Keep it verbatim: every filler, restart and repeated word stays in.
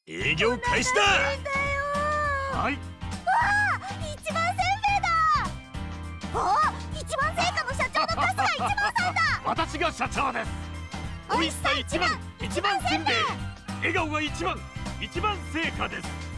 営業開始だ。はい。 わあ、一番せんべいだ。あ、一番製菓の社長の春日一番さんだ。 私が社長です。美味しさ一番、一番せんべい。笑顔が一番、一番成果です。